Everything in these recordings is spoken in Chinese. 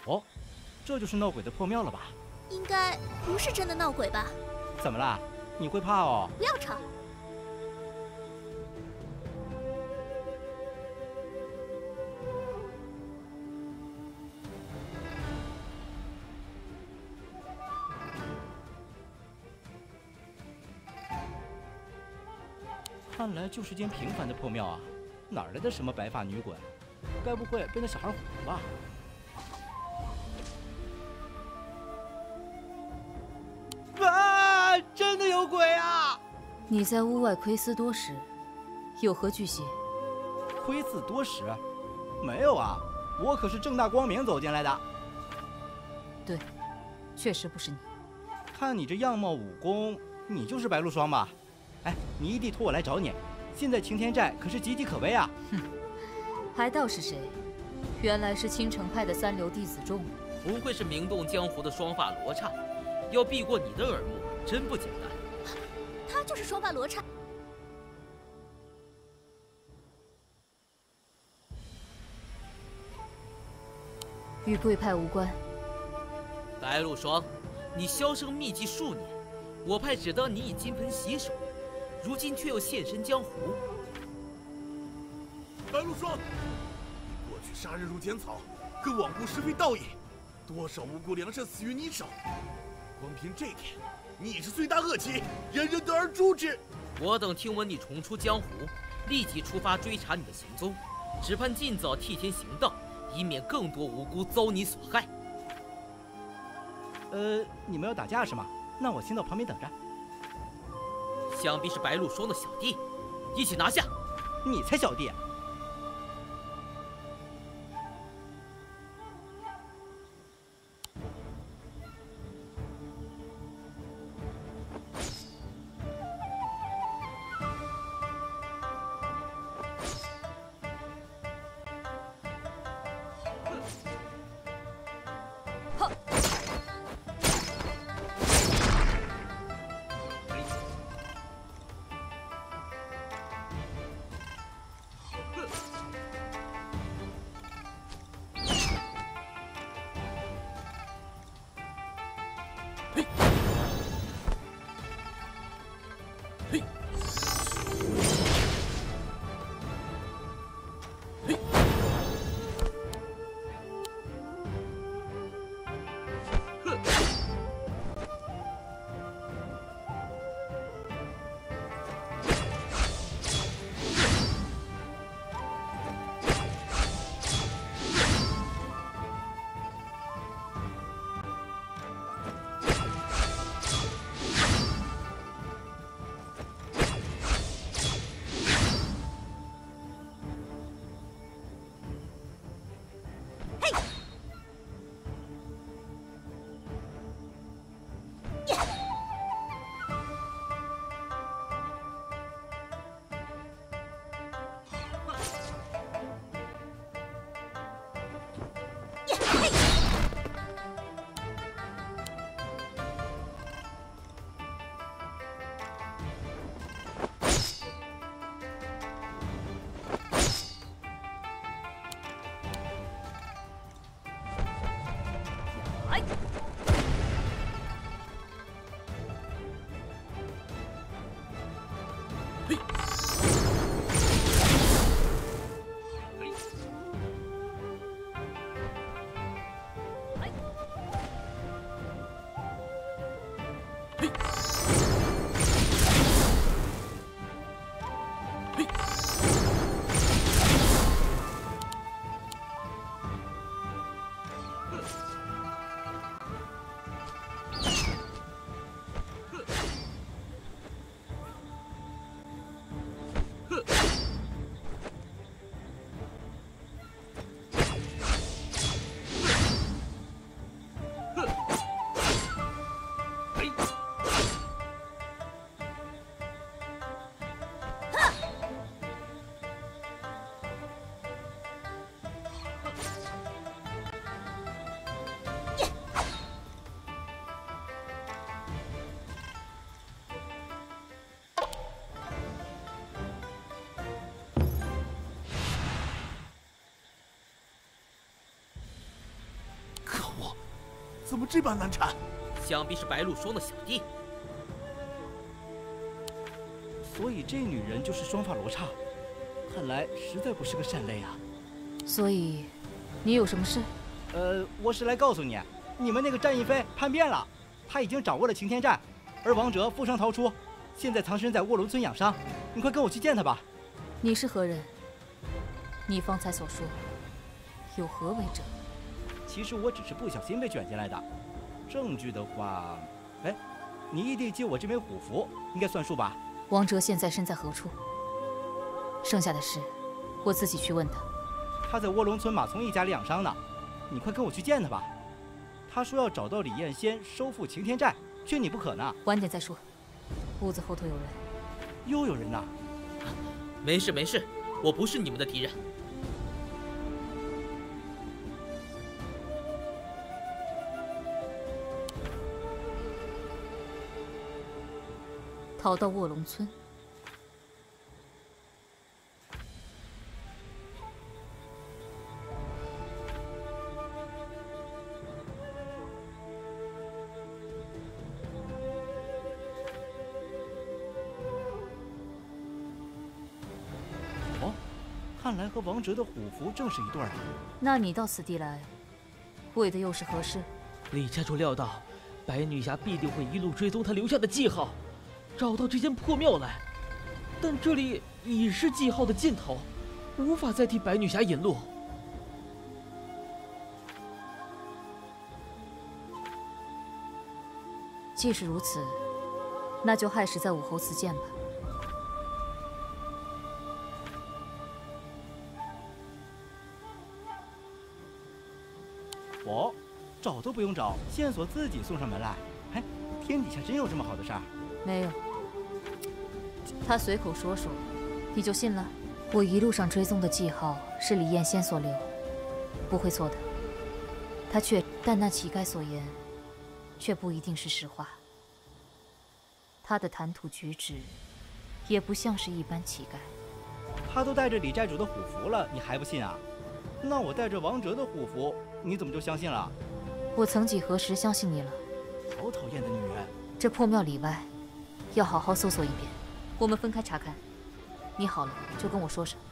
哦，这就是闹鬼的破庙了吧？ 应该不是真的闹鬼吧？ 怎么了？你会怕哦？ 不要吵。 看来就是间平凡的破庙啊，哪来的什么白发女鬼？该不会被那小孩唬了吧？啊！真的有鬼啊！ 你在屋外窥私多时，有何巨蟹？ 窥私多时？没有啊，我可是正大光明走进来的。 对，确实不是你。 看你这样貌武功，你就是白鹿霜吧？哎，你义弟托我来找你，现在擎天寨可是岌岌可危啊！ 哼，还道是谁？原来是青城派的三流弟子众。 不愧是名动江湖的双发罗刹，要避过你的耳目，真不简单。 他就是双发罗刹。 与贵派无关。 白鹿霜，你销声匿迹数年，我派只当你以金盆洗手。如今却又现身江湖。 白鹿霜，你过去杀人如剪草，更罔顾是非道义，多少无辜良善死于你手。光凭这点，你是罪大恶极，人人得而诛之。 我等听闻你重出江湖，立即出发追查你的行踪，只盼尽早替天行道，以免更多无辜遭你所害。 你们要打架是吗？那我先到旁边等着。 想必是白鹿霜的小弟，一起拿下！ 你才小弟！ 怎么这般难缠？ 想必是白鹿霜的小弟。 所以这女人就是双发罗刹，看来实在不是个善类啊。 所以，你有什么事？ 我是来告诉你，你们那个战翼飞叛变了，他已经掌握了擎天寨，而王哲负伤逃出，现在藏身在卧龙村养伤。你快跟我去见他吧。 你是何人？你方才所说，有何为证？ 其实我只是不小心被卷进来的。证据的话，哎，你义弟借我这枚虎符，应该算数吧？ 王哲现在身在何处？剩下的事，我自己去问他。 他在卧龙村马从义家里养伤呢，你快跟我去见他吧。他说要找到李彦仙，收复擎天寨，缺你不可呢。 晚点再说。屋子后头有人。 又有人呐？ 没事没事，我不是你们的敌人。 逃到卧龙村。 哦，看来和王哲的虎符正是一对儿啊。 那你到此地来，为的又是何事？ 李家主料到白女侠必定会一路追踪他留下的记号，找到这间破庙来。但这里已是记号的尽头，无法再替白女侠引路。 既是如此，那就亥时在武侯祠见吧。 我找都不用找，线索自己送上门来。哎，天底下真有这么好的事儿？ 没有。他随口说说，你就信了？我一路上追踪的记号是李彦仙所留，不会错的。但那乞丐所言，却不一定是实话。他的谈吐举止，也不像是一般乞丐。 他都带着李寨主的虎符了，你还不信啊？那我带着王哲的虎符，你怎么就相信了？ 我曾几何时相信你了？ 好讨厌的女人！ 这破庙里外，要好好搜索一遍。我们分开查看。你好了就跟我说声。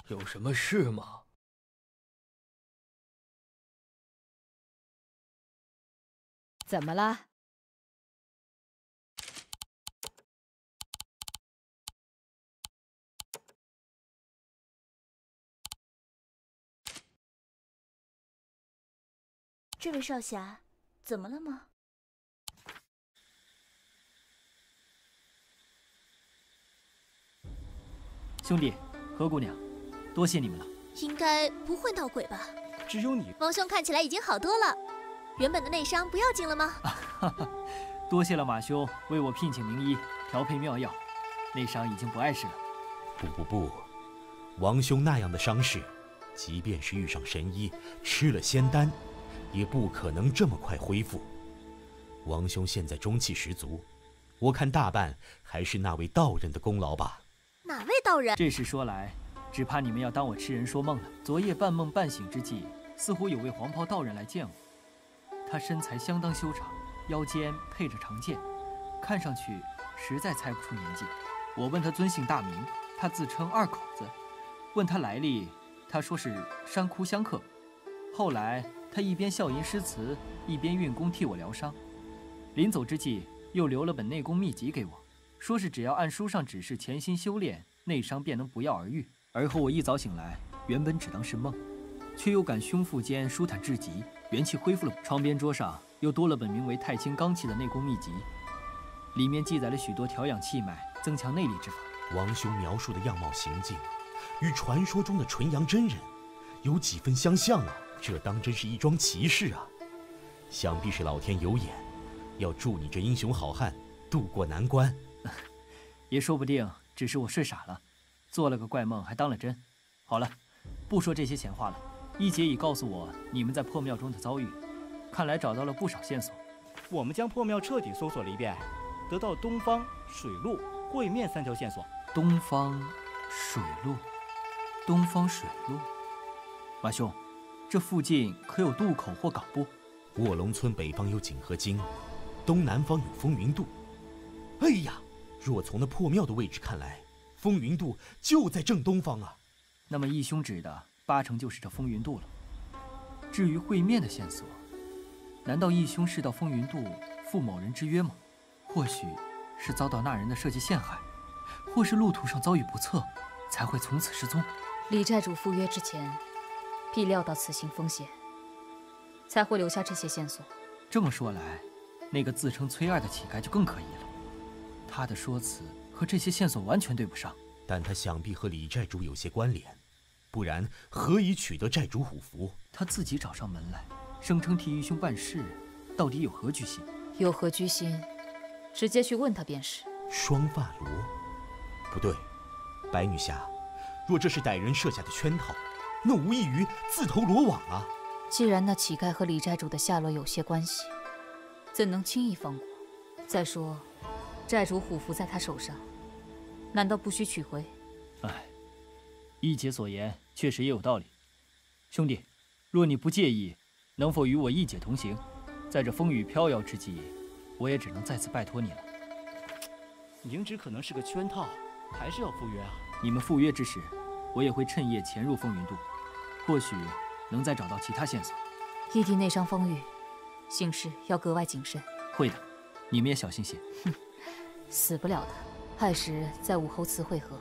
有什么事吗？ 怎么了？ 这位少侠，怎么了吗？ 兄弟，何姑娘，多谢你们了。 应该不会闹鬼吧？ 只有你。 王兄看起来已经好多了，原本的内伤不要紧了吗？ 多谢了马兄为我聘请名医，调配妙药，内伤已经不碍事了。 不，王兄那样的伤势，即便是遇上神医，吃了仙丹，也不可能这么快恢复。王兄现在中气十足，我看大半还是那位道人的功劳吧。 哪位道人？ 这事说来，只怕你们要当我痴人说梦了。昨夜半梦半醒之际，似乎有位黄袍道人来见我，他身材相当修长，腰间配着长剑，看上去实在猜不出年纪。我问他尊姓大名，他自称二口子。问他来历，他说是山窟香客。后来他一边笑吟诗词，一边运功替我疗伤。临走之际，又留了本内功秘籍给我，说是只要按书上指示潜心修炼，内伤便能不药而愈。而后我一早醒来，原本只当是梦，却又感胸腹间舒坦至极，元气恢复了。床边桌上又多了本名为《太清罡气》的内功秘籍，里面记载了许多调养气脉、增强内力之法。 王兄描述的样貌行径，与传说中的纯阳真人有几分相像啊！这当真是一桩奇事啊！想必是老天有眼，要助你这英雄好汉渡过难关。 也说不定只是我睡傻了，做了个怪梦还当了真。好了，不说这些闲话了。一姐已告诉我你们在破庙中的遭遇，看来找到了不少线索。我们将破庙彻底搜索了一遍，得到东方、水路、会面3条线索。东方、水路，东方水路。马兄，这附近可有渡口或港不？ 卧龙村北方有景和京，东南方有风云渡。哎呀，若从那破庙的位置看来，风云渡就在正东方啊。 那么义兄指的8成就是这风云渡了。至于会面的线索，难道义兄是到风云渡赴某人之约吗？或许是遭到那人的设计陷害，或是路途上遭遇不测，才会从此失踪。 李寨主赴约之前，必料到此行风险，才会留下这些线索。 这么说来，那个自称崔二的乞丐就更可疑了。他的说辞和这些线索完全对不上， 但他想必和李寨主有些关联，不然何以取得寨主虎符？ 他自己找上门来，声称替义兄办事，到底有何居心？ 有何居心，直接去问他便是。 双发罗，不对，白女侠，若这是歹人设下的圈套，那无异于自投罗网啊！ 既然那乞丐和李寨主的下落有些关系，怎能轻易放过？再说，寨主虎符在他手上，难道不需取回？ 哎，一姐所言确实也有道理。兄弟，若你不介意，能否与我一姐同行？在这风雨飘摇之际，我也只能再次拜托你了。 明知可能是个圈套，还是要赴约啊！ 你们赴约之时，我也会趁夜潜入风云渡，或许能再找到其他线索。 异地内伤风雨，行事要格外谨慎。 会的，你们也小心些。 哼，死不了的，亥时在武侯祠会合。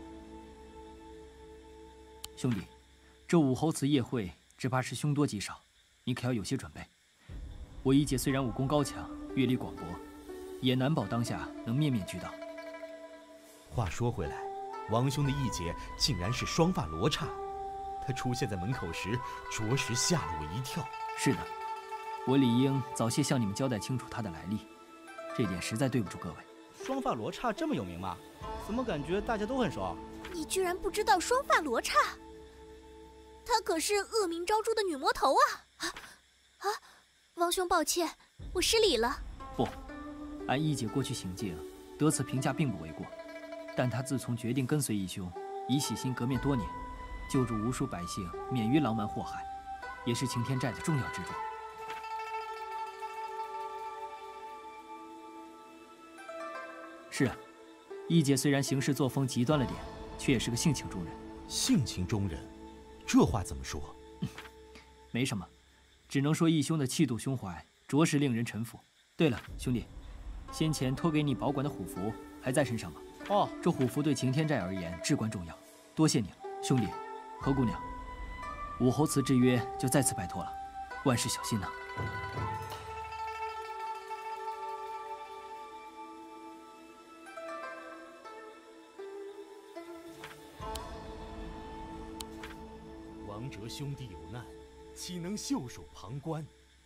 兄弟，这武侯祠夜会只怕是凶多吉少，你可要有些准备。我一姐虽然武功高强，阅历广博，也难保当下能面面俱到。 话说回来，王兄的义姐竟然是双发罗刹，她出现在门口时，着实吓了我一跳。 是的，我理应早些向你们交代清楚她的来历，这点实在对不住各位。 双发罗刹这么有名吗？怎么感觉大家都很熟？ 你居然不知道双发罗刹？她可是恶名昭著的女魔头啊！王兄，抱歉，我失礼了。 不，按一姐过去行径，得此评价并不为过。但她自从决定跟随义兄，以洗心革面多年，救助无数百姓免于狼蛮祸害，也是擎天寨的重要之重。是啊，一姐虽然行事作风极端了点，却也是个性情中人。 性情中人，这话怎么说？ 没什么，只能说义兄的气度胸怀，着实令人臣服。对了，兄弟，先前托给你保管的虎符还在身上吗？ 哦， 这虎符对擎天寨而言至关重要，多谢你了，兄弟。何姑娘，武侯祠之约就再次拜托了，万事小心呐。 王哲兄弟有难，岂能袖手旁观？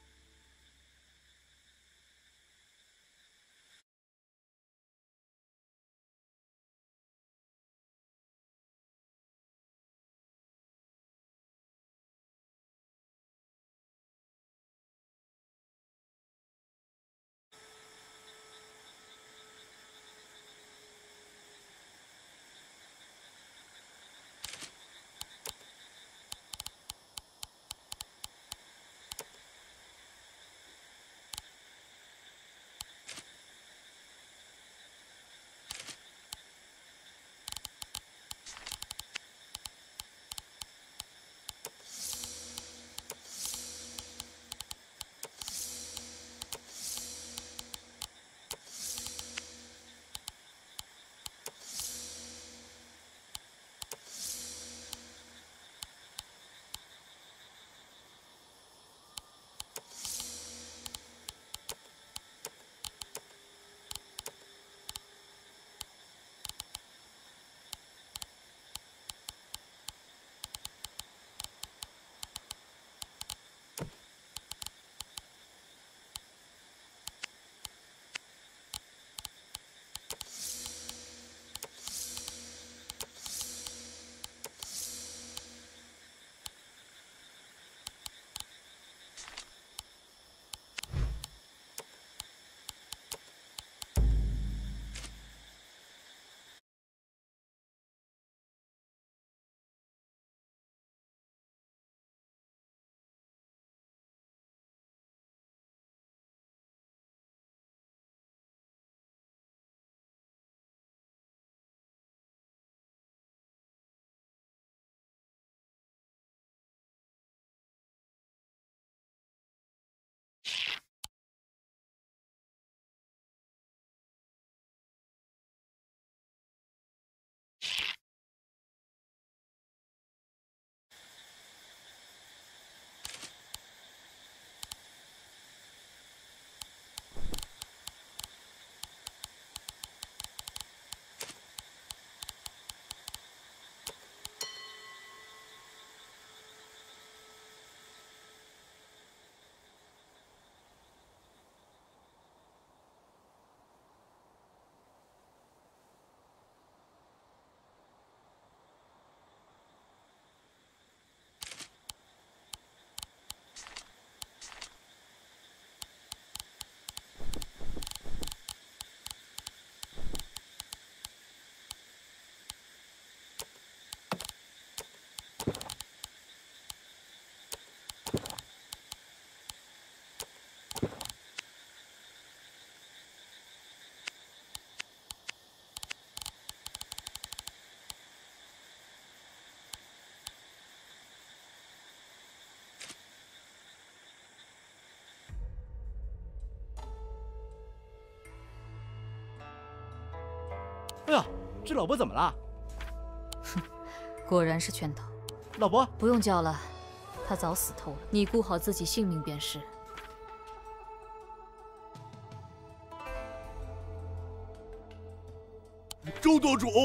哎呀，这老伯怎么了？ 哼，果然是圈套。 老伯， 不用叫了，他早死透了。你顾好自己性命便是。 周舵主，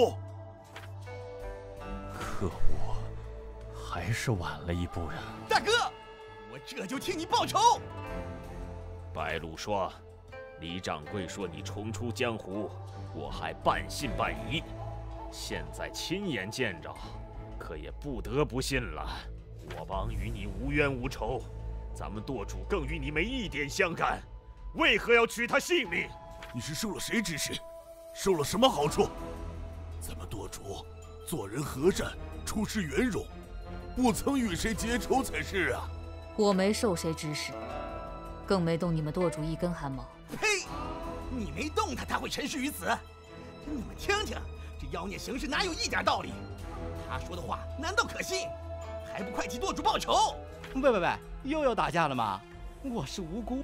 可恶，还是晚了一步呀！ 大哥，我这就替你报仇。 白鹿说，李掌柜说你重出江湖，我还半信半疑。现在亲眼见着，可也不得不信了。我帮与你无冤无仇，咱们舵主更与你没一点相干，为何要取他性命？ 你是受了谁指使？受了什么好处？咱们舵主做人和善，处事圆融，不曾与谁结仇才是啊！ 我没受谁指使，更没动你们舵主一根汗毛。 呸！你没动他，他会沉尸于此。你们听听，这妖孽行事哪有一点道理？ 他说的话难道可信？还不快替舵主报仇！ 喂，又要打架了吗？我是无辜。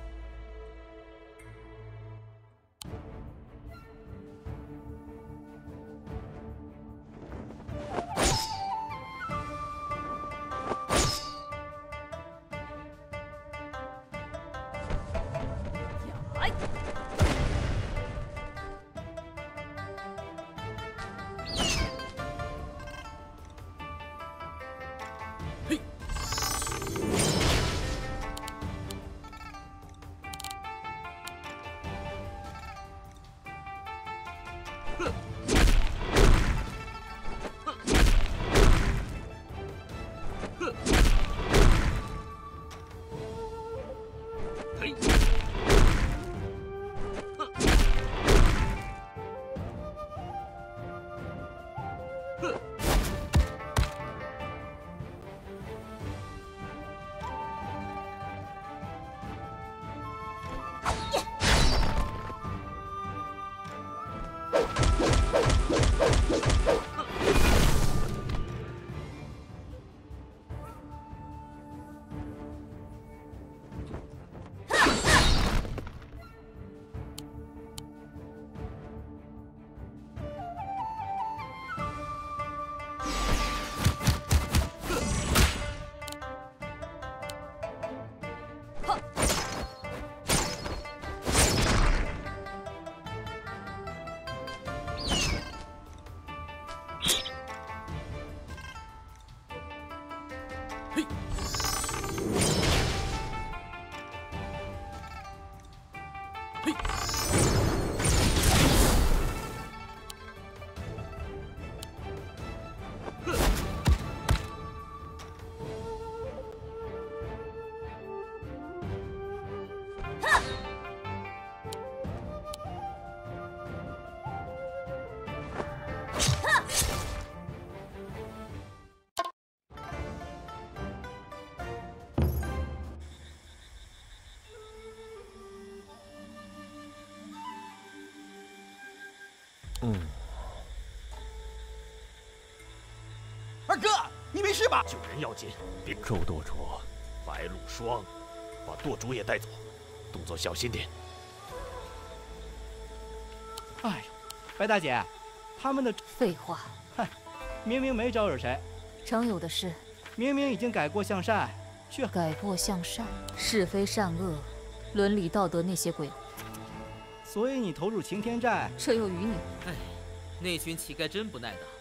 二哥，你没事吧？ 救人要紧，别周舵主，白鹿霜，把舵主也带走，动作小心点。 哎呦，白大姐，他们的废话， 嗨，明明没招惹谁， 常有的事。 明明已经改过向善，却改过向善，是非善恶，伦理道德那些鬼。 所以你投入擎天寨， 这又与你？ 哎，那群乞丐真不耐打。